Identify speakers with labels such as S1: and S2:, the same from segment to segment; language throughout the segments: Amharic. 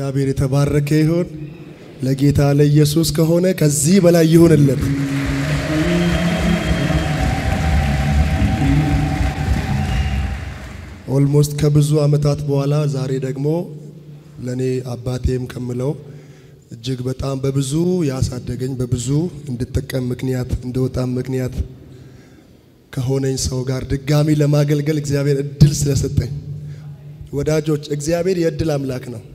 S1: እግዚአብሔር የተባረከ ይሁን ለጌታ ለኢየሱስ ከሆነ ከዚህ በላይ ይሁንልን ኦልሞስት ከብዙ አመታት በኋላ ዛሬ ደግሞ ለኔ አባቴም ከመለው እጅግ በጣም በብዙ ያሳደገኝ በብዙ እንድትጠቀም ምክንያት እንደወጣም ምክንያት ከሆነኝ ሰው ጋር ድጋሚ ለማገልገል እግዚአብሔር እድል ስለሰጠኝ ወዳጆች እግዚአብሔር የእድል አምላክ ነው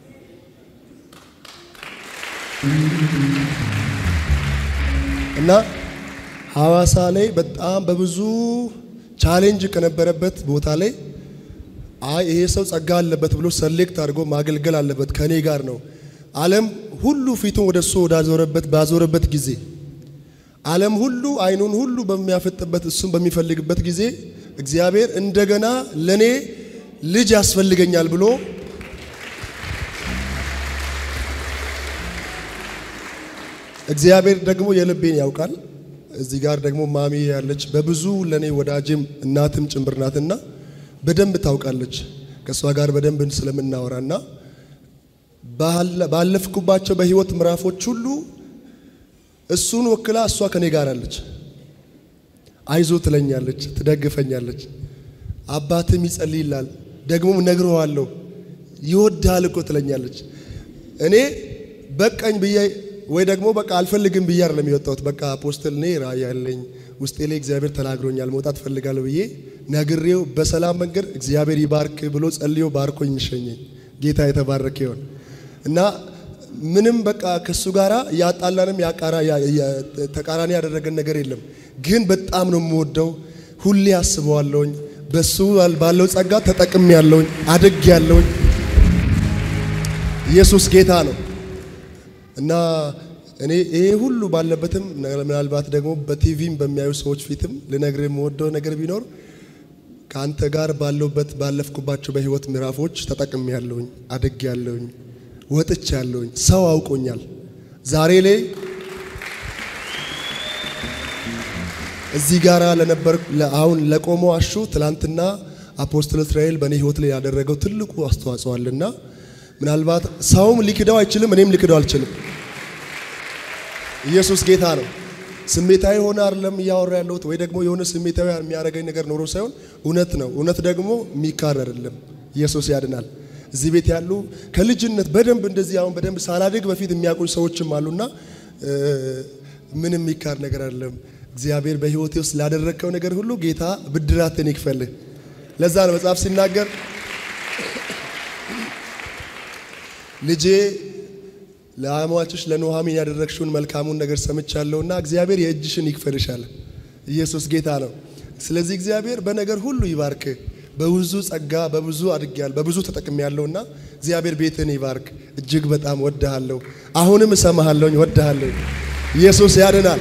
S1: እና ሐዋሳ ላይ በጣም በብዙ ቻሌንጅ ከነበረበት ቦታ ላይ ይሄ ሰው ጸጋ አለበት ብሎ ሰሌክት አድርጎ ማገልገል አለበት ከኔ ጋር ነው ዓለም ሁሉ ፊቱን ወደሱ ባዞረበት ጊዜ ዓለም ሁሉ አይኑን ሁሉ በሚያፈጥበት እሱን በሚፈልግበት ጊዜ እግዚአብሔር እንደገና ለኔ ልጅ ያስፈልገኛል ብሎ እግዚአብሔር ደግሞ የልቤን ያውቃል እዚህ ጋር ደግሞ ማሚ ያለች በብዙ ለኔ ወዳጅም እናትም ጭምርናትና በደንብ ታውቃለች ከሷ ጋር በደንብ ስለምናወራና ባለፍኩባቸው በህይወት ምራፎች ሁሉ እሱን ወክላ እሷ ከኔ ጋር አለች አይዞ ትለኛለች ትደግፈኛለች አባትም ይጸልይላል ደግሞ ነግረዋለሁ ይወዳል እኮ ትለኛለች እኔ በቀኝ ብዬ ወይ ደግሞ በቃ አልፈልግም ብዬ አይደለም የወጣሁት በቃ አፖስቶል ነኝ ራእይ ያለኝ ውስጤ ላይ እግዚአብሔር ተናግሮኛል መውጣት ፈልጋለሁ ብዬ ነግሬው በሰላም መንገድ እግዚአብሔር ይባርክ ብሎ ጸልዮ ባርኮኝ ሸኘኝ ጌታ የተባረከ ይሁን እና ምንም በቃ ከሱ ጋራ ያጣላንም ተቃራኒ ያደረገን ነገር የለም ግን በጣም ነው የምወደው ሁሌ አስበዋለሁኝ በሱ ባለው ጸጋ ተጠቅሜያለሁኝ አድጌያለሁኝ ኢየሱስ ጌታ ነው እና እኔ ይሄ ሁሉ ባለበትም ምናልባት ደግሞ በቲቪም በሚያዩ ሰዎች ፊትም ለነገር የምወደው ነገር ቢኖር ካንተ ጋር ባለፍኩባቸው በህይወት ምዕራፎች ተጠቅሜያለሁኝ አድጌያለሁኝ ወጥቻለሁኝ ሰው አውቆኛል ዛሬ ላይ እዚህ ጋራ ለነበር አሁን ለቆመው አሹ ትላንትና አፖስቶል እስራኤል በኔ ህይወት ላይ ያደረገው ትልቁ አስተዋጽኦ አለና ምናልባት ሰውም ሊክደው አይችልም እኔም ሊክደው አልችልም ኢየሱስ ጌታ ነው ስሜታዊ ሆነ አይደለም ያወራ ያለው ወይ ደግሞ የሆነ ስሜታዊ የሚያረጋኝ ነገር ኖሮ ሳይሆን እውነት ነው እውነት ደግሞ ሚካር አይደለም ኢየሱስ ያድናል እዚህ ቤት ያሉ ከልጅነት በደንብ እንደዚህ አሁን በደንብ ሳላደግ በፊት የሚያቆይ ሰዎችም አሉና ምንም ሚካር ነገር አይደለም እግዚአብሔር በህይወቴ ውስጥ ላደረከው ነገር ሁሉ ጌታ ብድራትን ይክፈልህ ለዛ ነው መጽሐፍ ሲናገር ልጄ ለአማችሽ ለኖሃሚን ያደረክሽውን መልካሙን ነገር ሰምቻለሁና እግዚአብሔር የእጅሽን ይክፈልሻል ኢየሱስ ጌታ ነው ስለዚህ እግዚአብሔር በነገር ሁሉ ይባርክ በብዙ ጸጋ በብዙ አድርጊያል በብዙ ተጠቅሜያለሁና እግዚአብሔር ቤትን ይባርክ እጅግ በጣም ወደሃለሁ አሁንም እሰማሃለሁኝ ወደሃለሁ ኢየሱስ ያድናል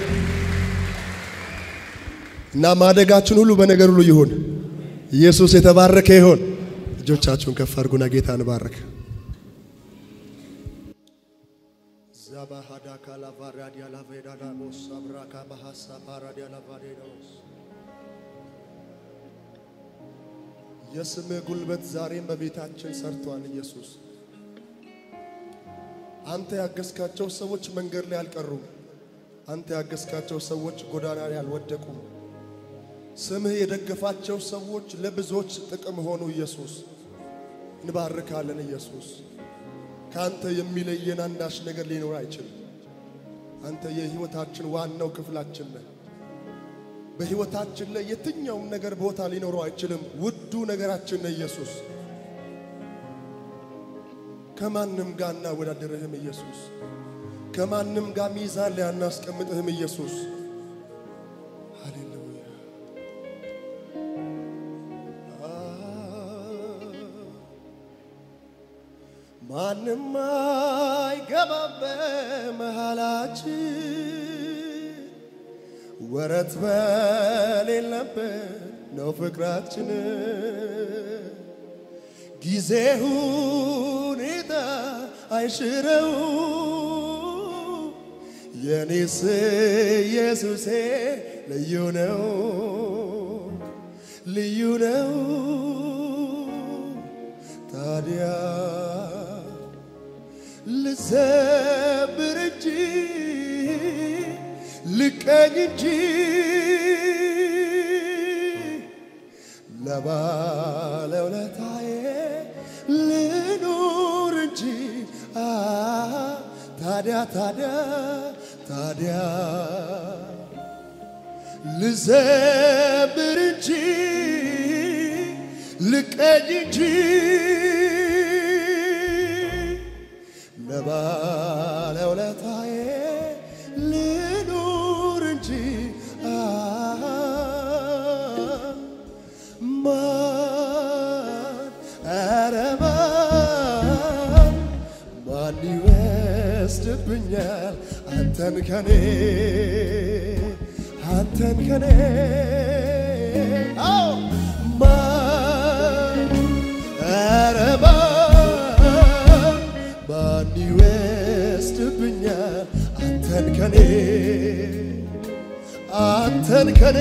S1: እና ማደጋችን ሁሉ በነገር ሁሉ ይሁን ኢየሱስ የተባረከ ይሁን እጆቻችሁን ከፍ አድርጉና ጌታን ባርክ ዛባሃዳ ካላቫራዲያ ላቬዳዳ ቦሳብራካ ባሃሳ ፓራዲያ ላቫዴዶስ የስምህ ጉልበት ዛሬም በቤታችን ሰርቷል ኢየሱስ አንተ ያገስካቸው ሰዎች መንገድ ላይ አልቀሩም አንተ ያገስካቸው ሰዎች ጎዳና ላይ አልወደቁም ስምህ የደገፋቸው ሰዎች ለብዙዎች ጥቅም ሆኑ ኢየሱስ እንባርካለን ኢየሱስ ካንተ የሚለየን አንዳች ነገር ሊኖር አይችልም አንተ የህይወታችን ዋናው ክፍላችን ነህ በህይወታችን ላይ የትኛውም ነገር ቦታ ሊኖር አይችልም ውዱ ነገራችን ነው ኢየሱስ ከማንም ጋር እናወዳደርህም ኢየሱስ ከማንም ጋር ሚዛን ላይ አናስቀምጥህም ኢየሱስ ሃሌሉያ ማንም አይገባም በመሃላችን ወረት በሌለበት ነው ፍቅራችን ጊዜ ሁኔታ አይሽረው የኔስ ኢየሱሴ ልዩ ነው ታዲያ ልዘምር እንጂ ልቀኝ እንጂ ለባለውለታዬ ልኑር እንጂ ታዲያ ልዘምር እንጂ ልቀኝ እንጂ ለባለውለታዬ ልኑር እንጂ ማን ይወስድብኛል አንተን ከኔ ማን ይወስድብኛል አንተን ከኔ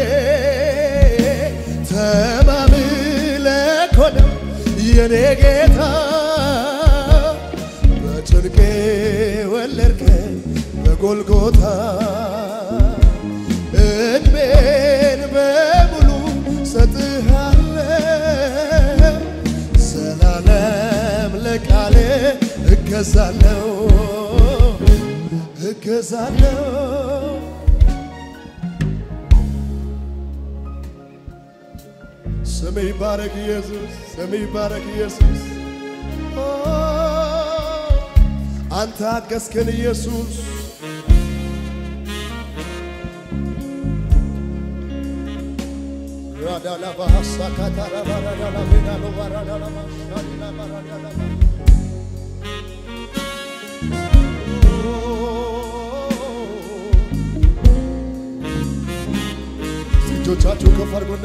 S1: ተማምለህ ነው የኔ ጌታ በጭንቄ ወለድከኝ በጎልጎታ እድሜን በሙሉ ሰጥሃለሁ ዘላለም ለቃሌ እገዛለሁ ስሜ ይባረክ ኢየሱስ አንተ አገዝከን ኢየሱስ ራዳላ ባሳ ካታራ ባራዳላ ቤዳሎ ባራዳላ ማሻሊላ ባራዳላ እጆቻችሁ ከፍ አድርጉና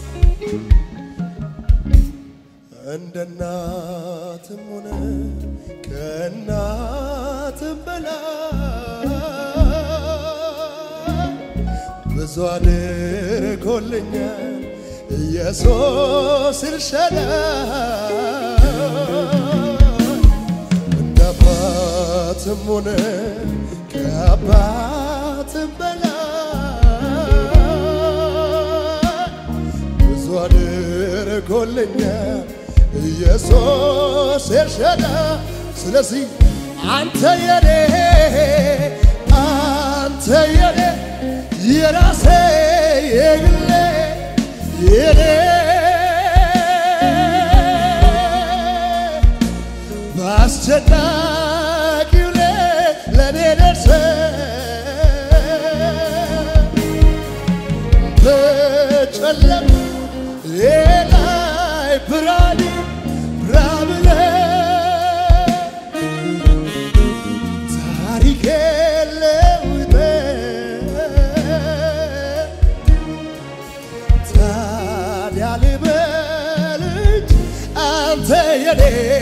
S1: እንደ እናትም ሆነ ከእናትም በላይ ብዙ አድርጎልኛል ኢየሱስ ኤልሻዳይ እንደ አባትም ሆነ ከአባትም በላይ ብዙ አድርጎልኛል ኢየሱስ ኤልሻዳይ ስለዚህ አንተ የኔ የራሴ የግሌ የኔ ባስጨናቂው ለኔ ደርሰህ በጨለማ ላይ ብርሃን ብራብለህ ታሪኬን ለውጠህ ታዲያ ልበል እንጂ አንተ የኔ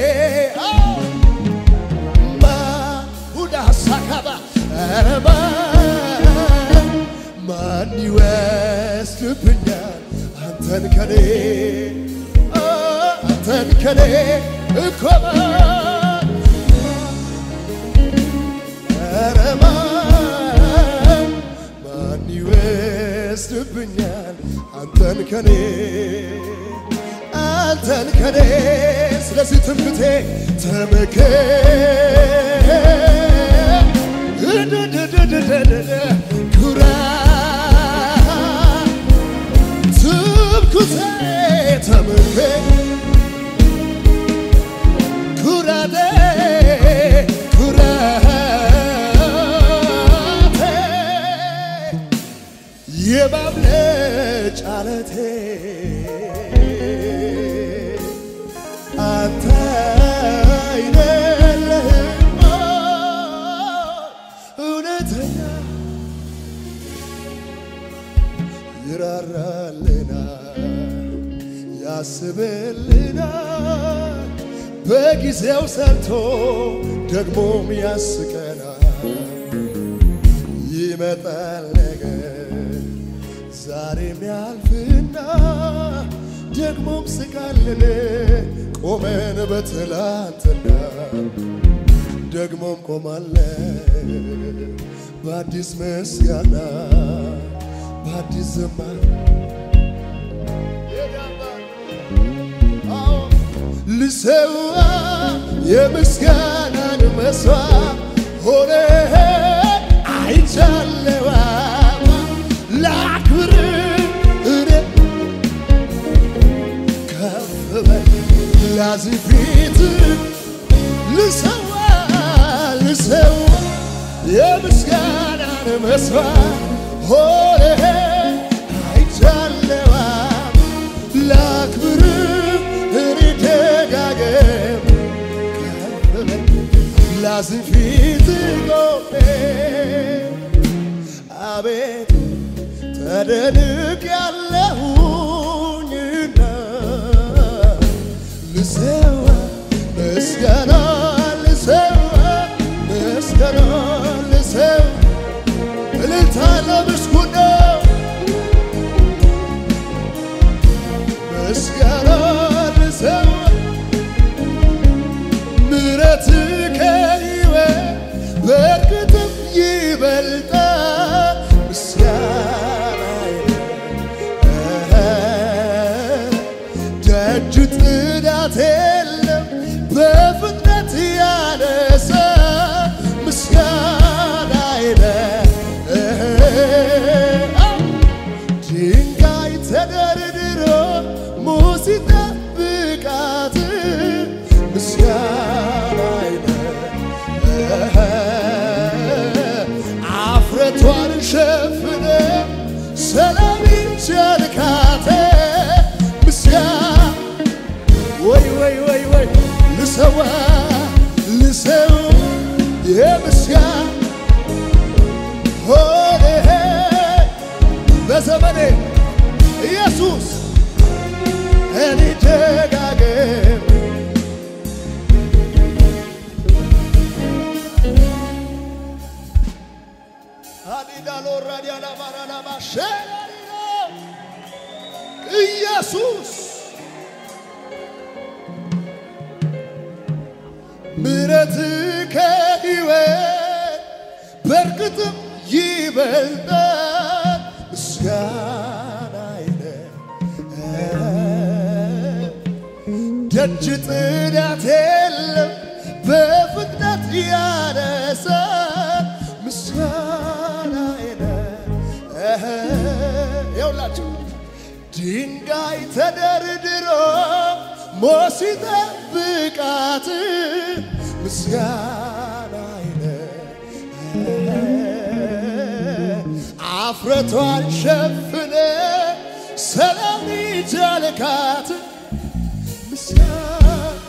S1: ሳካባ ማን ይወስድብኛል አንተን ከኔ እኮ ማን ይወስድብኛል አንተን ከኔ ስለዚህ ትምክቴ የማምለጫ ዓለቴ አንተ አይደለህም እውነተኛ ይራራልናል ያስብልናል በጊዜው ሰርቶ ደግሞም ያስቀናል ይመጣል ነገር ዛሬም ያልፍና ደግሞም ስቃልን ቆመን በትላንትና ደግሞም ቆማለሁ በአዲስ ምስጋና በአዲስ ዘመን ልሰዋ የምስጋናን መስዋዕት ሆነ አይቻለሁ ላክብር እኔ ከፍ በል ላዚህ ፊት ልሰዋ የምስጋናን መስዋዕት ሆነ አይቻለሁ ላክብር እኔ ደጋግም ከፍ በል ላዚህ ፊት ቆሜ አቤት ተደንቄያለሁኝና ልሰዋ ምስጋና ልሰዋ ምስጋና ልሰዋ እልልታ ለምስጉና ምስጋና ልሰዋ ምሕረት ከሕይወት በእርግጥም ይበልጣል ምስጋናዬ ደጅ ጥዳት የለም በፍጥነት ያነሳ ምስጋናዬ ድንጋይ ተደርድሮ ሙሴ ሲጠብቃት ምስጋናዬ አፍረቷን ሸፍነ ሰላም ቸርካተ ምስጋና ወይ ልሰዋ የምስጋና ሆነ በዘመኔ ኢየሱስ እኔ ደጋግም አዲዳሎ ራዲያላ ባራላ ባሸ ኢየሱስ ምሕረት ከሕይወት በእርግጥም ይበልጣል ምስጋናዬ ደጅ ጥዳት የለም በፍጥነት ያነሳል ምስጋናዬ ይኸውላችሁ ድንጋይ ተደርድሮ ሙሴ ሲጠብቃት ምስጋናዬ አፍረቷን ሸፍነ ሰላም ቸርካት ምስጋና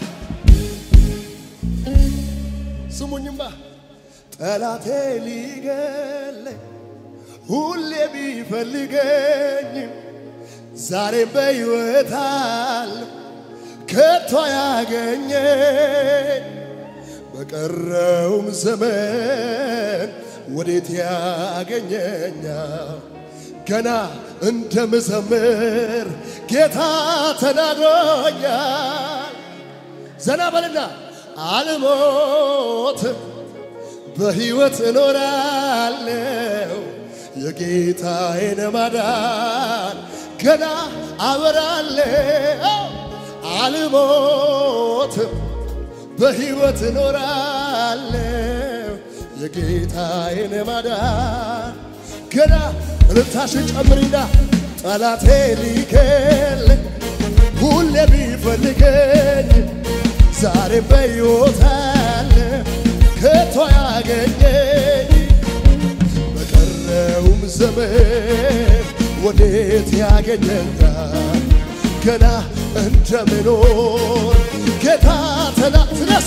S1: ስሙኝማ ጠላቴ ሊገለኝ ሁሌ ቢፈልገኝም ዛሬም በሕይወት አለ ከቶ ያገኘኝ በቀረውም ዘመን ወዴት ያገኘኛል ገና እንደምዘምር ጌታ ተናግሮኛል ዘና በልና አልሞትም በሕይወት እኖራለሁ የጌታዬን ማዳን ገና አወራለሁ አልሞትም በሕይወት እኖራለሁ የጌታዬን ማዳን ገና እልልታሽን ጨምሪና ጠላቴ ሊገለኝ ሁሌ ቢፈልገኝ ዛሬ በሕይወት አለ ከቶ ያገኘኝ በቀረውም ዘመን ወዴት ያገኘኛል ገና እንደምኖር ጌታ ተናግሮኛል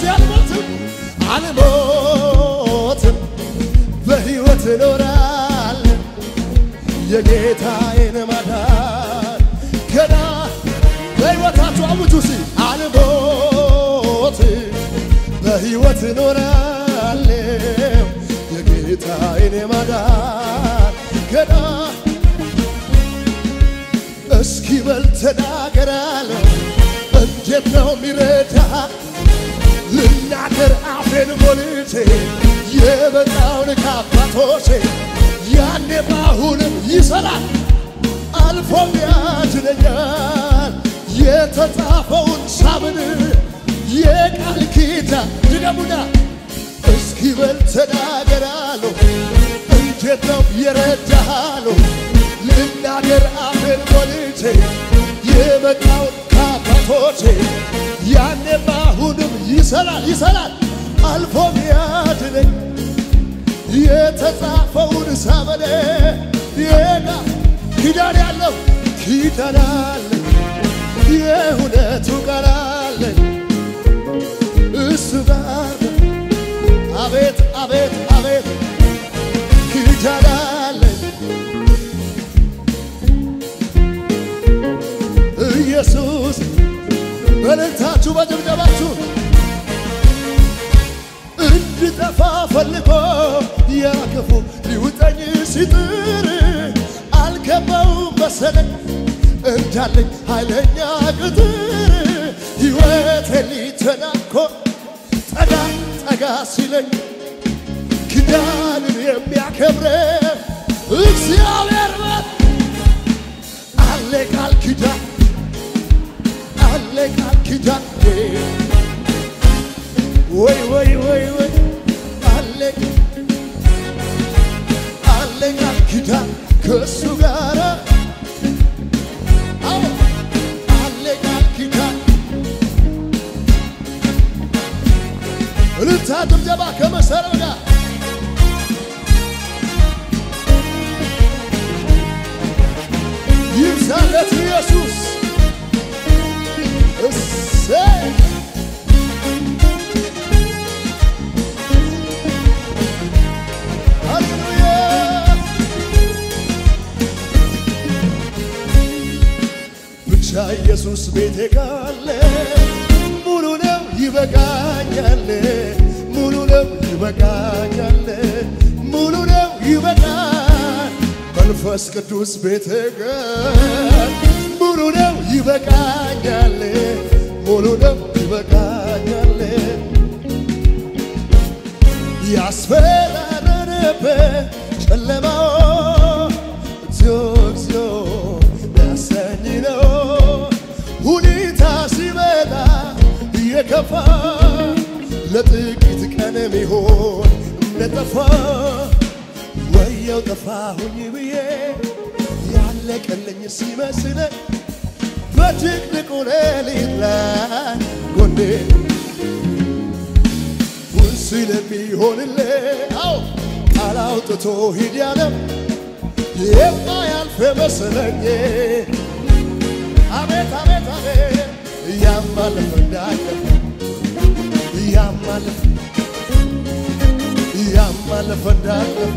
S1: አልሞትም በሕይወት እኖራለሁ የጌታዬን ማዳን ገና በሕይወታችሁ አውጁ አልሞትም በሕይወት እኖራለሁ የጌታዬን ማዳን ገና እስኪ በል ተናገር አለ እንዴት ነው የሚረዳ ልናገር አፌን ሞልቼ የበቃውን ከአባቶቼ ያኔ ባሁንም ይሰራል አልፎም ያድነኛል የተጻፈውን ሳምን የቃል ኪዳን ድገሙና እስኪ በል ተናገራለሁ እንዴት ነው የረዳሃለሁ ልናገር አፌን ሞልቼ የበቃውን ከአባቶቼ ያኔ ባሁንም ይሰራል አልፎም ያድነኝ የተጻፈውን ሳምን የቃል ኪዳን ያለው ኪዳን አለኝ የእውነቱ ቃል አለኝ እሱ ጋር አቤት አቤት አቤት ኪዳን አለኝ ኢየሱስ በልልታችሁ በድብደባችሁ እንድጠፋ ፈልጎ ያክፉ ሊውጠኝ ሲጥር አልገባው መሰለኝ እንዳለኝ ኃይለኛ ቅጥር ሕይወቴ ሊተናኮ ጠጋ ሲለኝ ኪዳንን የሚያከብረ እግዚአብሔር አለ ቃል ኪዳን አለ ቃል ኪዳን ወይ አለ ቃል ኪዳን ከእሱ ጋር አለ ቃል ኪዳን እልልታ ድብደባ ከመሰረው ጋር ይብዛለት ኢየሱስ እሰይ ሃሌሉያ ብቻ ኢየሱስ ቤቴ ካለ ሙሉ ነው ይበቃኛል ሙሉ ነው ይበቃኛል ሙሉ ነው ይበቃኛል መንፈስ ቅዱስ ቤቴ ጋር ሙሉ ነው ይበቃኛል ሙሉ ነው ይበቃኛል ያስፈራረበት ጨለማው እግዚኦ ያሰኝ ነው ሁኔታ ሲመጣ የከፋ ለጥቂት ቀን ሚሆን እንደጠፋ ወየው ጠፋሁኝ ብዬ ያለቀልኝ ሲመስለኝ በጭቅጭቁ ሌሊት ላይ ጎኔ ስለሚሆንልህ ቃል አውጥቶ ሂድ ያለው የማያልፍ መሰለኝ አቤት አቤት አቤት ያማልፍ እንዳለፍ ያማልፍ እንዳለፍ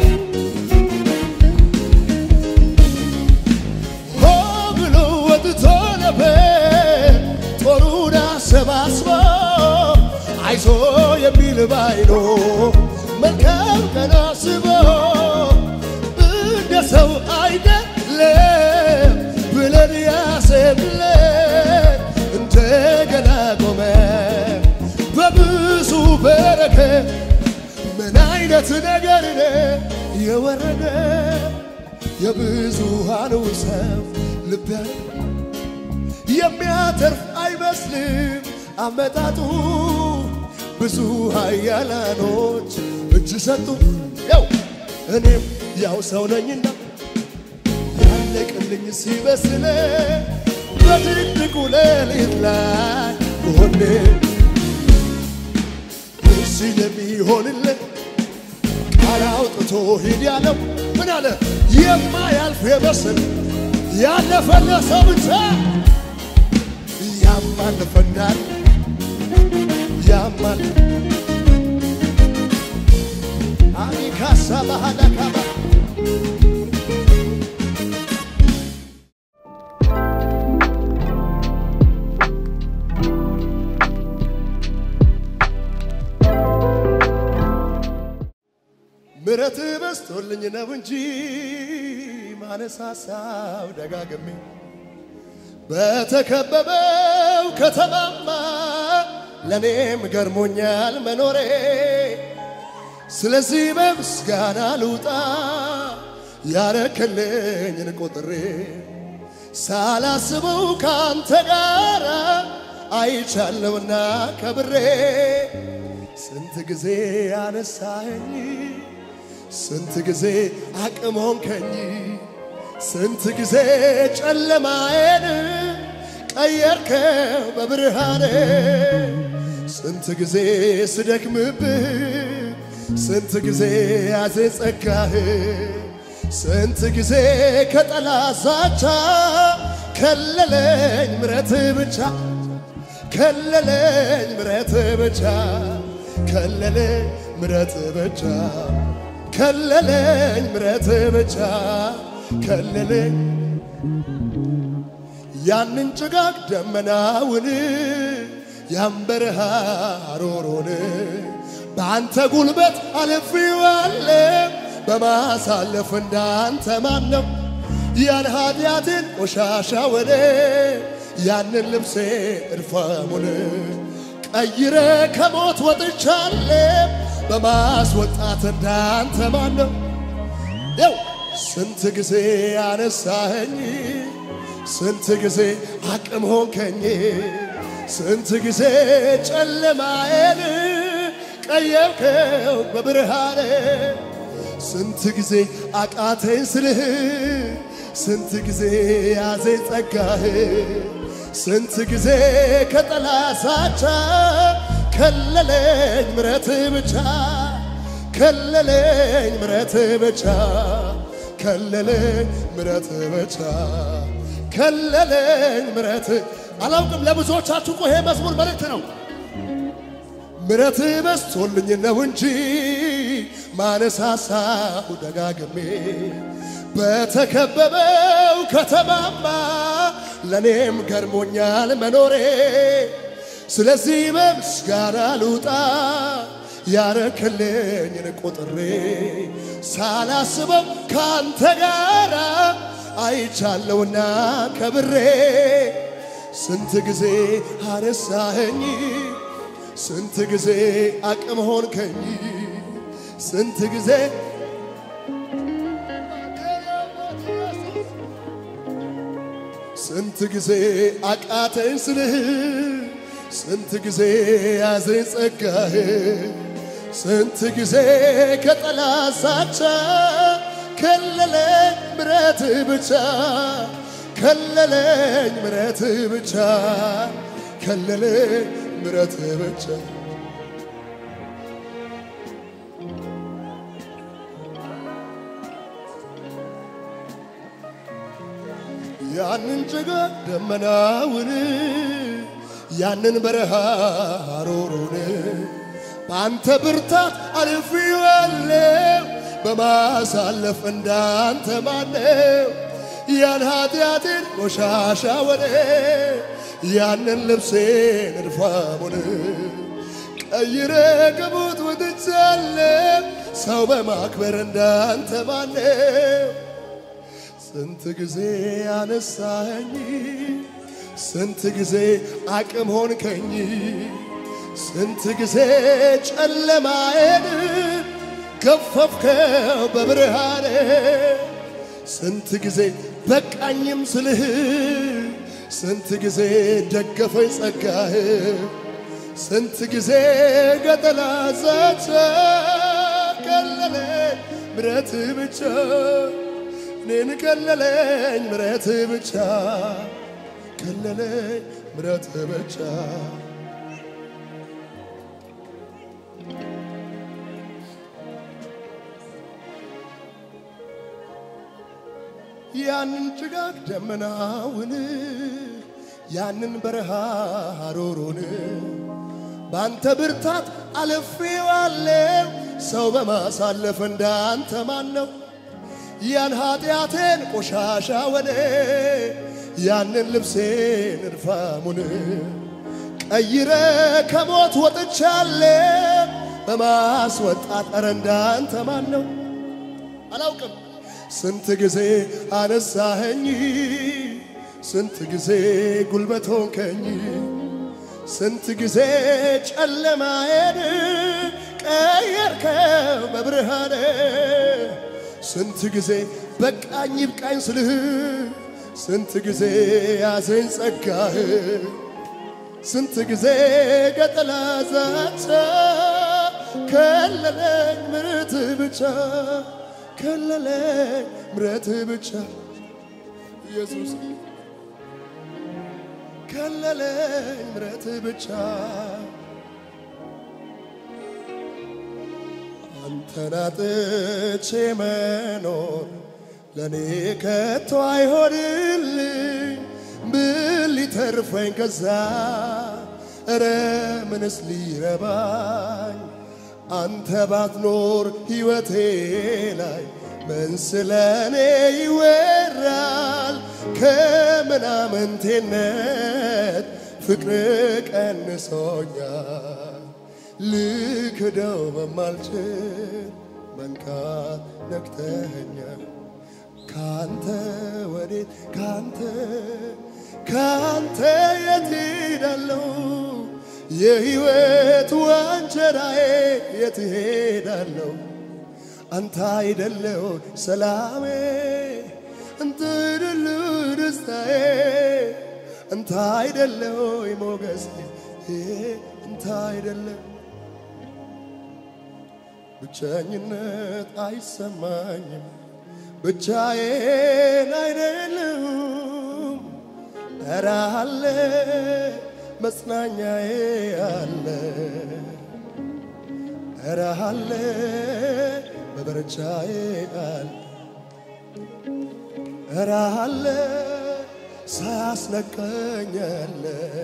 S1: ሆ ብሎ ወጥቶ ነበር ጦሩን አሰባስቦ አይዞ የሚል ባይኖ መልካም ቀን አስቦ እንደ ሰው አይደለም ብለን ያሰብለን እንደገና ቆመ በብዙ በረከት ምን አይነት ነገር የወረደ የብዙሃኑ ሰው ልብ የሚያተርፍ አይመስልም አመጣጡ ብዙ ኃያላኖች እጅ ሰጡ ያው እኔም ያው ሰው ነኝና ያለቀልኝ ሲመስለኝ በድቅድቁ ሌሊት ላይ ጎኔ ስለሚሆንልህ ቃል አውጥቶ ሂድ ያለው ምን አለ የማያልፍ የመሰለ ያለፈለት ሰው ብቻ ያማልፈናል ያማል አሊካሳ ባህላካባ ምሕረት በስቶልኝ ነው እንጂ ማነሳሳው ደጋግሜ በተከበበው ከተማማ ለኔም ገርሞኛል መኖሬ ስለዚህ በምስጋና ልውጣ ያረከልኝን ቆጥሬ ሳላስበው ካንተ ጋር አይቻለውና ከብሬ ስንት ጊዜ አነሳኸኝ ስንት ጊዜ አቅም ሆንከኝ ስንት ጊዜ ጨለማዬን ቀየርከው በብርሃኔ ስንት ጊዜ ስደክምብህ ስንት ጊዜ ያዘኝ ጸጋህ ስንት ጊዜ ከጠላት ዛቻ ከለለኝ ምሕረትህ ብቻ ከለለኝ ምሕረትህ ብቻ ከለለኝ ምሕረትህ ብቻ ከለለኝ ምሕረትህ ብቻ ከለለኝ ያንን ጭጋግ ደመናውን ያንበረሃ አሮሮን በአንተ ጉልበት አልፌዋለሁ በማሳለፍ እንዳንተ ማን ነው ያን ኃጢአቴን ቆሻሻ ወደ ያንን ልብሴ እርፋሙን ቀይረ ከሞት ወጥቻለሁ በማስወጣት እንዳንተ ማን ነው ስንት ጊዜ አነሳኸኝ ስንት ጊዜ አቅም ሆንከኝ ስንት ጊዜ ጨለማዬን ቀየርከው በብርሃኔ ስንት ጊዜ አቃተኝ ስልህ ስንት ጊዜ ያዘኝ ጸጋህ ስንት ጊዜ ከጠላት ዛቻ ከለለኝ ምሕረትህ ብቻ ከለለኝ ምሕረትህ ብቻ ከለለኝ ምሕረትህ ብቻ ከለለኝ ምሕረትህ አላውቅም ለብዙዎቻችሁ ቆሄ መዝሙር መልእክት ነው ምሕረትህ በዝቶልኝ ነው እንጂ ማነሳሳሁ ደጋግሜ በተከበበው ከተማማ ለኔም ገርሞኛል መኖሬ ስለዚህ በምስጋና ልውጣ ያረከልኝን ቆጥሬ ሳላስበው ካንተ ጋር አይቻለውና ከብሬ ስንት ጊዜ አነሳኸኝ ስንት ጊዜ አቅም ሆንከኝ ስንት ጊዜ ስንት ጊዜ አቃተኝ ስልህ ስንት ጊዜ ያዘኝ ጸጋህ ስንት ጊዜ ከጠላት ዛቻ ከለለኝ ምሕረትህ ብቻ ከለለኝ ምሕረትህ ብቻ ከለለኝ ምሕረትህ ብቻ ያንን ጭጋግ ደመናውን ያንን በረሃ አሮሮን በአንተ ብርታት አልፌዋለሁ በማሳለፍ እንዳንተ ማነው ያን ኃጢአቴን ቆሻሻ ወደ ያንን ልብሴን እርፋሙን ቀይረ ከሞት ወጥቻለሁ ሰው በማክበር እንዳንተ ማነው ስንት ጊዜ አነሳኸኝ ስንት ጊዜ አቅም ሆንከኝ ስንት ጊዜ ጨለማዬን ገፈፍከው በብርሃኔ ስንት ጊዜ በቃኝም ስልህ ስንት ጊዜ ደገፈኝ ጸጋህ ስንት ጊዜ ከጠላት ዛቻ ከለለኝ ምሕረትህ ብቻ እኔን ከለለኝ ምሕረትህ ብቻ ከለለኝ ምሕረትህ ብቻ ያንን ጭጋግ ደመናውን ያንን በረሃ አሮሮን ባንተ ብርታት አልፌዋለሁ ሰው በማሳለፍ እንዳንተ ማነው ያን ኃጢአቴን ቆሻሻ ወደ ያንን ልብሴን እርፋሙን ቀይረ ከሞት ወጥቻለሁ በማስወጣት ኧረ እንዳንተ ማነው አላውቅም ስንት ጊዜ አነሳኸኝ ስንት ጊዜ ጉልበት ሆንከኝ ስንት ጊዜ ጨለማዬን ቀየርከው በብርሃን ስንት ጊዜ በቃኝ ይብቃኝ ስልህ ስንት ጊዜ ያዘኝ ጸጋህ ስንት ጊዜ ገጠላ ዛቻ ከለለኝ ምሕረት ብቻ ከለለኝ ምሕረት ብቻ ኢየሱስ ከለለኝ ምሕረት ብቻ አንተን አጥቼ መኖር ለኔ ከቶ አይሆንልኝ ምን ሊተርፈኝ ከዛ ኧረ ምንስ ሊረባኝ አንተ ባትኖር ሕይወቴ ላይ ምን ስለኔ ይወራል ከምናምንቴነት ፍቅር ቀንሶኛል ልክደው በማልችል መንካት ነክተኸኛል ካንተ ወዴት ካንተ የት ሄዳለሁ የሕይወት ዋንጀራዬ የት ሄዳለሁ አንተ አይደለሁ ሰላሜ አንተ አይደለሁ ደስታዬ አንተ አይደለሁ ሞገሴ አንተ አይደለሁ ብቸኝነት አይሰማኝም ብቻዬን አይደለሁም ኧረ አለ መጽናኛዬ አለ ኧረ አለ በበረቻዬ አለ ኧረ አለ ሳያስነቀኝ አለ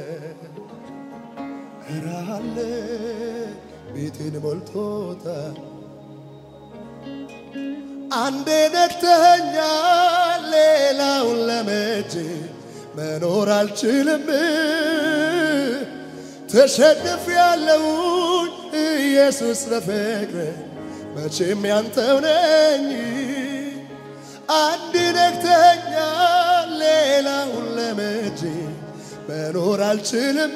S1: ኧረ አለ ቤቴን ሞልቶታል አንዴ ነክተኸኛል ሌላውን ለመቼ መኖር አልችልም ተሸንፌያለሁኝ ኢየሱስ ለፍቅር መቼም ያንተው ነኝ አንዴ ነክተኸኛል ሌላውን ለመቼ መኖር አልችልም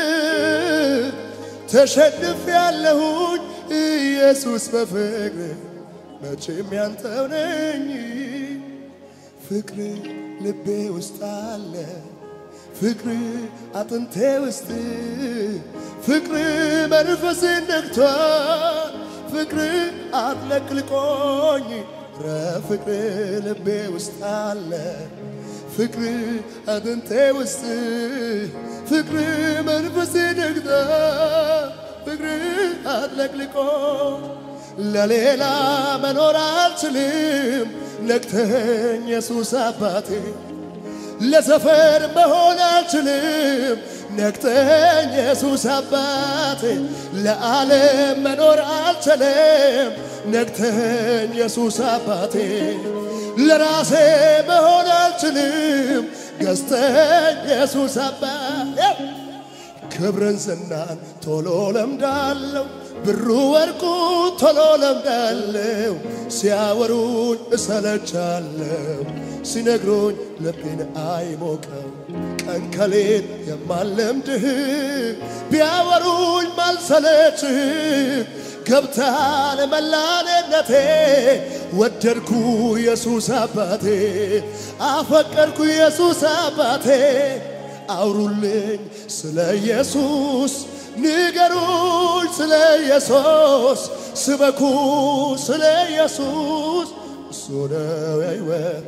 S1: ተሸንፌያለሁኝ ኢየሱስ በፍቅር መቼም ያንተው ነኝ ፍቅር ልቤ ውስጥ አለ ፍቅር አጥንቴ ውስጥ ፍቅር መንፈሴን ነክቷል ፍቅር አጥለቅልቆኝ ፍቅር ልቤ ውስጥ አለ ፍቅር አጥንቴ ውስጥ ፍቅር መንፈሴን ነክቷል ፍቅር አጥለቅልቆኝ ለሌላ መኖር አልችልም ነክተኸኝ ኢየሱስ አባቴ ለሰፈር መሆን አልችልም ነክተኸኝ ኢየሱስ አባቴ ለዓለም መኖር አልችልም ነክተኸኝ ኢየሱስ አባቴ ለራሴ መሆን አልችልም ገዝተኸኝ ኢየሱስ አባቴ ክብርን ዝናን ቶሎ ለምዳለሁ ብሩ ወርቁ ቶሎ ለምዳለሁ ሲያወሩኝ እሰለቻለሁ ሲነግሩኝ ልቤን አይሞቀው ቀን ከሌት የማልለምድህ ቢያወሩኝ ማልሰለችህ ገብታል መላኔነቴ ወደድኩ ኢየሱስ አባቴ አፈቀርኩ ኢየሱስ አባቴ አውሩልኝ ስለ ኢየሱስ ንገሩኝ ስለ ኢየሱስ ስበኩ ስለ ኢየሱስ እሱ ነው ሕይወት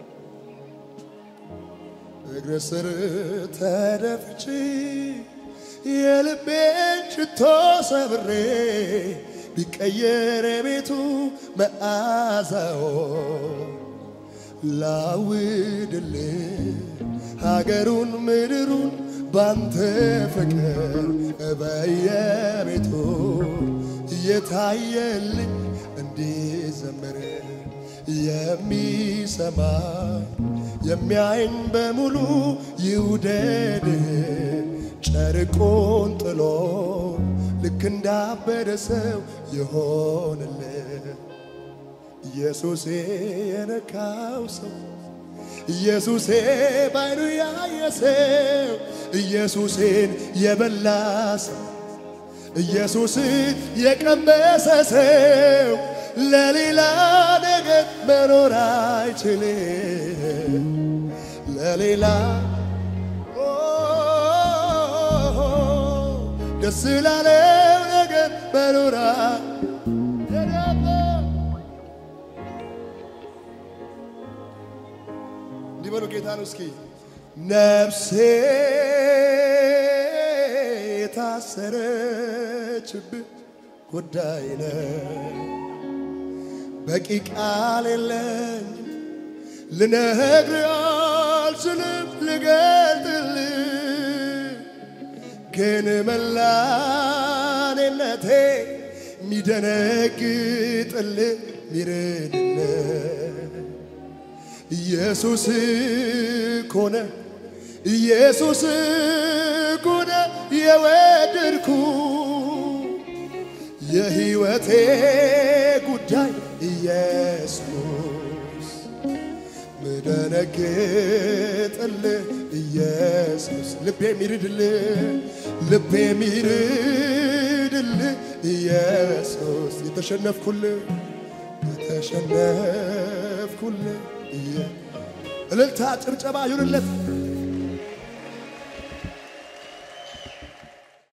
S1: እግር ስር ተደፍቼ የልቤን ሽቶ ሰብሬ ቢቀየር ቤቱ መዓዛው ላውድልህ ሀገሩን ምድሩን ባንተ ፍቅር በየቤቱ እየታየልኝ እንዲዘምር የሚሰማኝ የሚያየኝ በሙሉ ይውደድህ ጨርቁን ጥሎ ልክ እንዳበደ ሰው ይሆንልህ ኢየሱስ የነካው ሰው ኢየሱሴ ባይኑ ያየሰው ኢየሱስን የበላ ሰው ኢየሱስን የቀመሰ ሰው ለሌላ ነገር መኖር አይችልም ለሌላ ደስ ላለው ነገር መኖር ሊበሉ ጌታ ነው እስኪ ነፍሴ ታሰረችብህ ጉዳይ ነው በቂ ቃል የለኝ ልነግርህ አልችልም ልገልጥልህ ግን መላኔነቴ ሚደነግጥልህ ሚረድልህ ኢየሱስ ኮነ ኢየሱስ ኮነ የወደድኩ የሕይወቴ ጉዳይ ኢየሱስ ምደነግጥልህ ኢየሱስ ልቤ ሚርድልህ ኢየሱስ የተሸነፍኩልህ እልልታ ጭብጨባ ይሁንለት